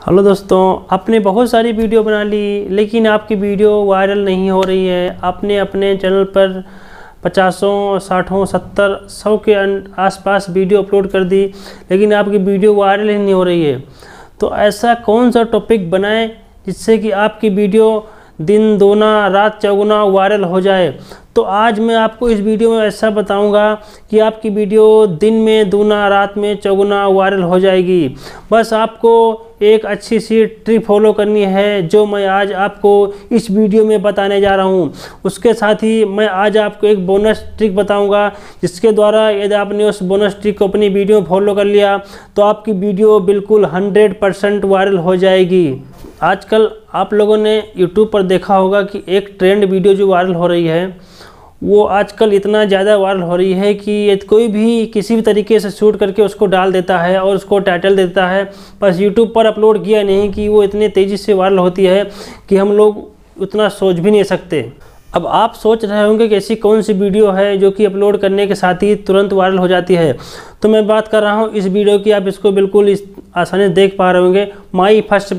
Hello दोस्तों, आपने बहुत सारी वीडियो बना ली लेकिन आपकी वीडियो वायरल नहीं हो रही है। आपने अपने चैनल पर 50, 60, 70, 100 के आसपास वीडियो अपलोड कर दी लेकिन आपकी वीडियो वायरल ही नहीं हो रही है। तो ऐसा कौन सा टॉपिक बनाएं जिससे कि आपकी वीडियो दिन दोना रात चौगुना वायरल हो जाए। तो आज मैं आपको इस वीडियो में ऐसा बताऊंगा कि आपकी वीडियो दिन में दूना रात में चौगुना वायरल हो जाएगी। बस आपको एक अच्छी सी ट्रिक फॉलो करनी है जो मैं आज आपको इस वीडियो में बताने जा रहा हूं। उसके साथ ही मैं आज आपको एक बोनस ट्रिक बताऊंगा जिसके द्वारा यदि आपने उस बोनस ट्रिक को अपनी वीडियो में फॉलो कर लिया तो आपकी वीडियो बिल्कुल 100% वायरल हो जाएगी। आजकल आप लोगों ने YouTube पर देखा होगा कि एक ट्रेंड वीडियो जो वायरल हो रही है वो आजकल इतना ज़्यादा वायरल हो रही है कि कोई भी किसी भी तरीके से शूट करके उसको डाल देता है और उसको टाइटल देता है। बस YouTube पर अपलोड किया नहीं कि वो इतने तेज़ी से वायरल होती है कि हम लोग उतना सोच भी नहीं सकते। अब आप सोच रहे होंगे कि ऐसी कौन सी वीडियो है जो कि अपलोड करने के साथ ही तुरंत वायरल हो जाती है। तो मैं बात कर रहा हूँ इस वीडियो की, आप इसको बिल्कुल आसानी से देख पा रहे होंगे। माई फर्स्ट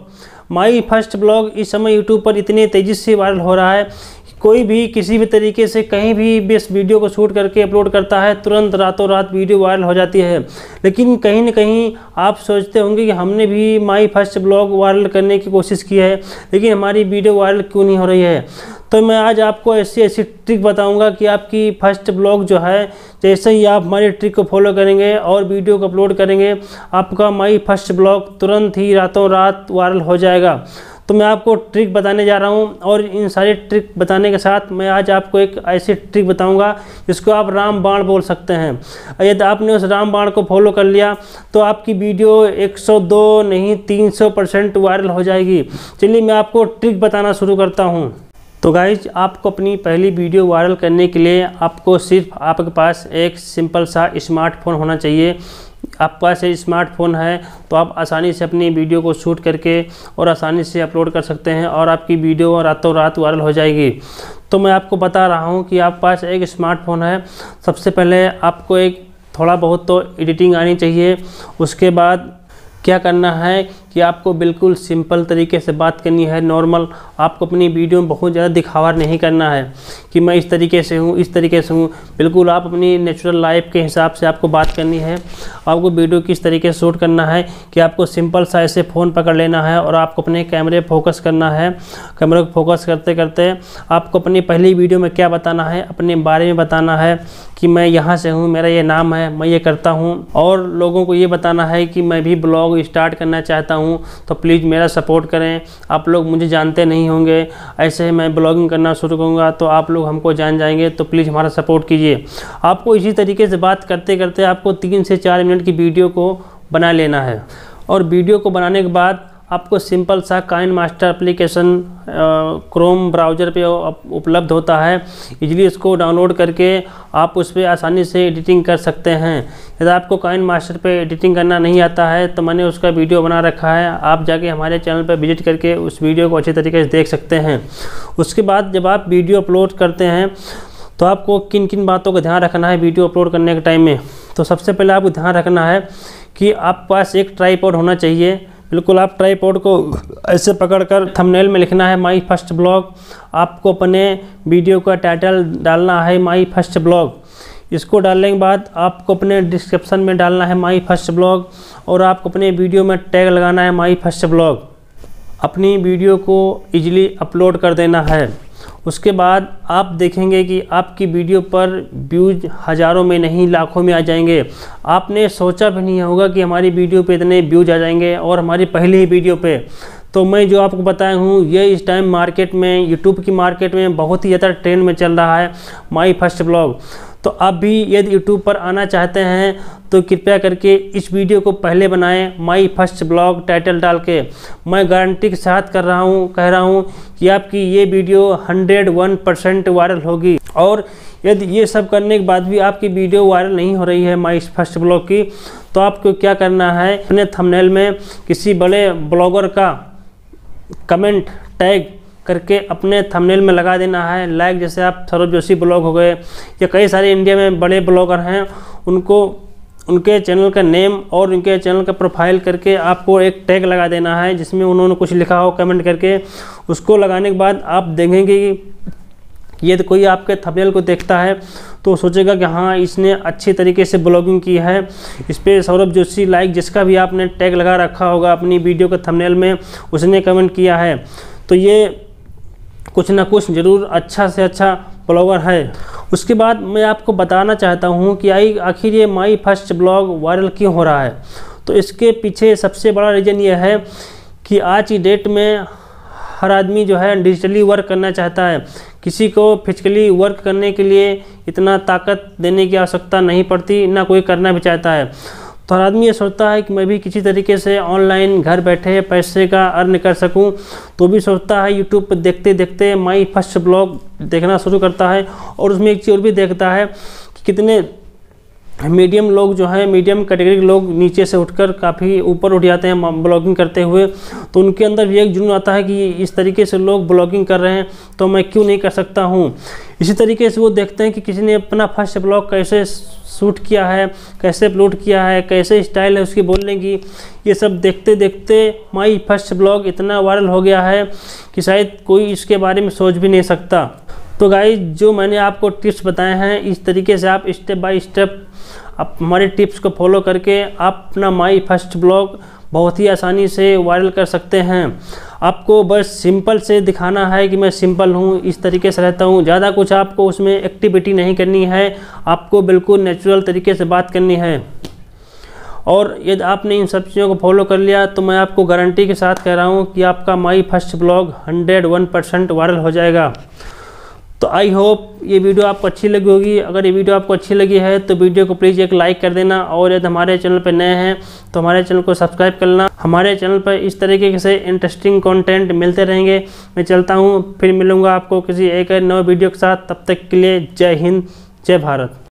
ब्लॉग इस समय यूट्यूब पर इतनी तेज़ी से वायरल हो रहा है। कोई भी किसी भी तरीके से कहीं भी इस वीडियो को शूट करके अपलोड करता है, तुरंत रातों रात वीडियो वायरल हो जाती है। लेकिन कहीं न कहीं आप सोचते होंगे कि हमने भी माई फर्स्ट ब्लॉग वायरल करने की कोशिश की है लेकिन हमारी वीडियो वायरल क्यों नहीं हो रही है। तो मैं आज आपको ऐसी ट्रिक बताऊंगा कि आपकी फर्स्ट ब्लॉग जो है, जैसे ही आप हमारी ट्रिक को फॉलो करेंगे और वीडियो को अपलोड करेंगे, आपका माई फर्स्ट ब्लॉग तुरंत ही रातों रात वायरल हो जाएगा। तो मैं आपको ट्रिक बताने जा रहा हूं और इन सारे ट्रिक बताने के साथ मैं आज आपको एक ऐसी ट्रिक बताऊंगा जिसको आप रामबाण बोल सकते हैं। यदि आपने उस रामबाण को फॉलो कर लिया तो आपकी वीडियो 102 नहीं 300% वायरल हो जाएगी। चलिए मैं आपको ट्रिक बताना शुरू करता हूं। तो गाइज, आपको अपनी पहली वीडियो वायरल करने के लिए आपको सिर्फ आपके पास एक सिंपल सा स्मार्टफोन होना चाहिए। आपके पास एक स्मार्टफोन है तो आप आसानी से अपनी वीडियो को शूट करके और आसानी से अपलोड कर सकते हैं और आपकी वीडियो रातों रात वायरल हो जाएगी। तो मैं आपको बता रहा हूं कि आपके पास एक स्मार्टफोन है। सबसे पहले आपको एक थोड़ा बहुत तो एडिटिंग आनी चाहिए। उसके बाद क्या करना है कि आपको बिल्कुल सिंपल तरीके से बात करनी है, नॉर्मल। आपको अपनी वीडियो में बहुत ज़्यादा दिखावा नहीं करना है कि मैं इस तरीके से हूँ इस तरीके से हूँ। बिल्कुल आप अपनी नेचुरल लाइफ के हिसाब से आपको बात करनी है। आपको वीडियो किस तरीके से शूट करना है कि आपको सिंपल सा ऐसे फ़ोन पकड़ लेना है और आपको अपने कैमरे फोकस करना है। कैमरे को फोकस करते करते आपको अपनी पहली वीडियो में क्या बताना है, अपने बारे में बताना है कि मैं यहाँ से हूँ, मेरा ये नाम है, मैं ये करता हूँ। और लोगों को ये बताना है कि मैं भी ब्लॉग स्टार्ट करना चाहता हूँ तो प्लीज़ मेरा सपोर्ट करें। आप लोग मुझे जानते नहीं होंगे, ऐसे मैं ब्लॉगिंग करना शुरू करूँगा तो आप लोग हमको जान जाएंगे, तो प्लीज़ हमारा सपोर्ट कीजिए। आपको इसी तरीके से बात करते करते आपको 3 से 4 मिनट की वीडियो को बना लेना है। और वीडियो को बनाने के बाद आपको सिंपल सा काइनमास्टर एप्लीकेशन क्रोम ब्राउज़र पे उपलब्ध होता है। इजीली इसको डाउनलोड करके आप उस पर आसानी से एडिटिंग कर सकते हैं। यदि आपको काइनमास्टर पे एडिटिंग करना नहीं आता है तो मैंने उसका वीडियो बना रखा है, आप जाके हमारे चैनल पर विजिट करके उस वीडियो को अच्छे तरीके से देख सकते हैं। उसके बाद जब आप वीडियो अपलोड करते हैं तो आपको किन किन बातों का ध्यान रखना है वीडियो अपलोड करने के टाइम में। तो सबसे पहले आपको ध्यान रखना है कि आपके पास एक ट्राइपॉड होना चाहिए। बिल्कुल आप ट्राइपॉड को ऐसे पकड़कर थंबनेल में लिखना है माई फर्स्ट ब्लॉग। आपको अपने वीडियो का टाइटल डालना है माई फर्स्ट ब्लॉग। इसको डालने के बाद आपको अपने डिस्क्रिप्शन में डालना है माई फर्स्ट ब्लॉग और आपको अपने वीडियो में टैग लगाना है माई फर्स्ट ब्लॉग। अपनी वीडियो को ईजिली अपलोड कर देना है। उसके बाद आप देखेंगे कि आपकी वीडियो पर व्यूज हज़ारों में नहीं लाखों में आ जाएंगे। आपने सोचा भी नहीं होगा कि हमारी वीडियो पे इतने व्यूज आ जाएंगे और हमारी पहली ही वीडियो पे। तो मैं जो आपको बताया हूँ ये इस टाइम मार्केट में, यूट्यूब की मार्केट में बहुत ही ज़्यादा ट्रेंड में चल रहा है माई फर्स्ट ब्लॉग। तो आप भी यदि यूट्यूब पर आना चाहते हैं तो कृपया करके इस वीडियो को पहले बनाएं माई फर्स्ट ब्लॉग टाइटल डाल के। मैं गारंटी के साथ कह रहा हूँ कि आपकी ये वीडियो 101% वायरल होगी। और यदि ये सब करने के बाद भी आपकी वीडियो वायरल नहीं हो रही है माई फर्स्ट ब्लॉग की, तो आपको क्या करना है, अपने थंबनेल में किसी बड़े ब्लॉगर का कमेंट टैग करके अपने थंबनेल में लगा देना है। लाइक जैसे आप सौरभ जोशी ब्लॉग हो गए या कई सारे इंडिया में बड़े ब्लॉगर हैं, उनको उनके चैनल का नेम और उनके चैनल का प्रोफाइल करके आपको एक टैग लगा देना है जिसमें उन्होंने कुछ लिखा हो कमेंट करके। उसको लगाने के बाद आप देखेंगे कि यदि कोई आपके थंबनेल को देखता है तो सोचेगा कि हाँ इसने अच्छी तरीके से ब्लॉगिंग की है, इस पर सौरभ जोशी लाइक जिसका भी आपने टैग लगा रखा होगा अपनी वीडियो के थंबनेल में उसने कमेंट किया है, तो ये कुछ ना कुछ ज़रूर अच्छा से अच्छा ब्लॉगर है। उसके बाद मैं आपको बताना चाहता हूँ कि आखिर ये माई फर्स्ट ब्लॉग वायरल क्यों हो रहा है। तो इसके पीछे सबसे बड़ा रीज़न ये है कि आज की डेट में हर आदमी जो है डिजिटली वर्क करना चाहता है। किसी को फिजिकली वर्क करने के लिए इतना ताकत देने की आवश्यकता नहीं पड़ती, ना कोई करना भी चाहता है। तो हर आदमी ये सोचता है कि मैं भी किसी तरीके से ऑनलाइन घर बैठे पैसे का अर्न कर सकूं, तो भी सोचता है यूट्यूब पर देखते देखते माई फर्स्ट ब्लॉग देखना शुरू करता है। और उसमें एक चीज़ और भी देखता है कि कितने मीडियम लोग जो हैं, मीडियम कैटेगरी के लोग नीचे से उठकर काफ़ी ऊपर उठ जाते हैं ब्लॉगिंग करते हुए। तो उनके अंदर भी एक जुनून आता है कि इस तरीके से लोग ब्लॉगिंग कर रहे हैं तो मैं क्यों नहीं कर सकता हूँ। इसी तरीके से वो देखते हैं कि किसी ने अपना फर्स्ट ब्लॉग कैसे शूट किया है, कैसे अपलोड किया है, कैसे स्टाइल है उसकी बोलने की। ये सब देखते देखते माई फर्स्ट ब्लॉग इतना वायरल हो गया है कि शायद कोई इसके बारे में सोच भी नहीं सकता। तो गाइस, जो मैंने आपको टिप्स बताए हैं इस तरीके से आप स्टेप बाय स्टेप आप हमारे टिप्स को फॉलो करके आप अपना माई फर्स्ट ब्लॉग बहुत ही आसानी से वायरल कर सकते हैं। आपको बस सिंपल से दिखाना है कि मैं सिंपल हूँ, इस तरीके से रहता हूँ। ज़्यादा कुछ आपको उसमें एक्टिविटी नहीं करनी है, आपको बिल्कुल नेचुरल तरीके से बात करनी है। और यदि आपने इन सब चीज़ों को फॉलो कर लिया तो मैं आपको गारंटी के साथ कह रहा हूँ कि आपका माई फर्स्ट ब्लॉग 101% वायरल हो जाएगा। तो आई होप ये वीडियो आपको अच्छी लगी होगी। अगर ये वीडियो आपको अच्छी लगी है तो वीडियो को प्लीज़ एक लाइक कर देना, और यदि हमारे चैनल पर नए हैं तो हमारे चैनल को सब्सक्राइब कर लेना। हमारे चैनल पर इस तरीके से इंटरेस्टिंग कंटेंट मिलते रहेंगे। मैं चलता हूँ, फिर मिलूँगा आपको किसी एक नए वीडियो के साथ। तब तक के लिए जय हिंद, जय भारत।